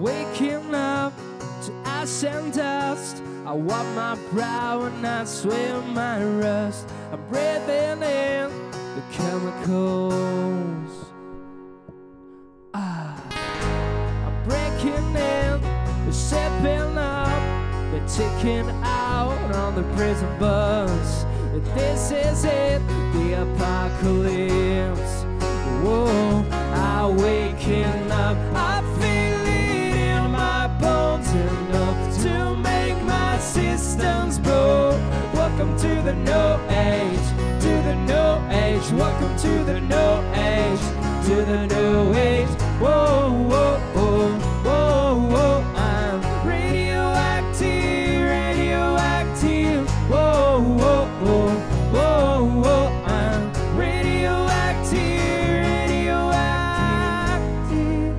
waking up to ash and dust. I wipe my brow and I swear my rust. I'm breathing in the chemicals. I'm breaking in, we're stepping up, we're taking out on the prison bus. This is it, the apocalypse. Whoa, I'm waking up, I feel it in my bones enough to make my systems blow. Welcome to the no age, to the no age. Welcome to the no age, to the new age. Whoa, whoa, whoa, whoa, whoa. I'm radioactive, radioactive. Whoa, whoa, whoa, whoa, whoa. I'm radioactive, radioactive.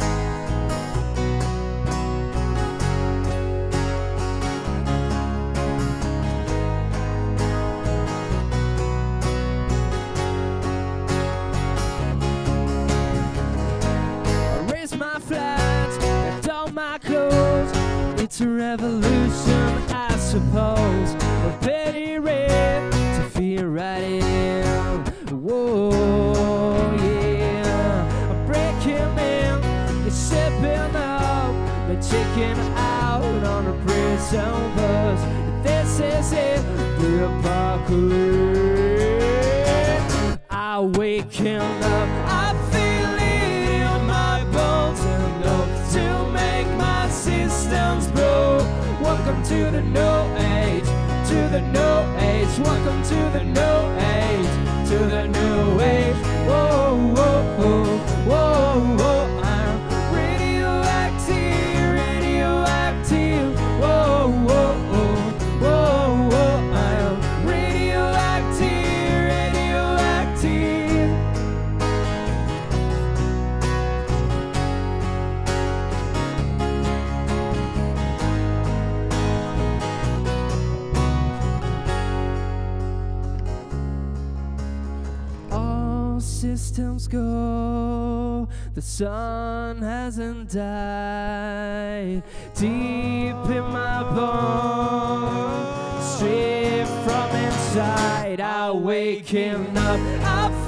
I raise my flags, lift all my clothes. It's a revolution, I suppose. A petty red to feel right in. Whoa, yeah. I'm breaking in, it's stepping up, they're checking out on a prison bus. This is it, the apocalypse. I'm waking up, I feel it in my bones enough to make my systems blow. Welcome to the no age, to the no age. Welcome to the no age, to the new age. Whoa, whoa, whoa, whoa, whoa. I'm radioactive, radioactive. Whoa, whoa, whoa, whoa, whoa. I'm radioactive, radioactive. All systems go, the sun hasn't died. Deep in my bones, straight from inside, I'm waking up. I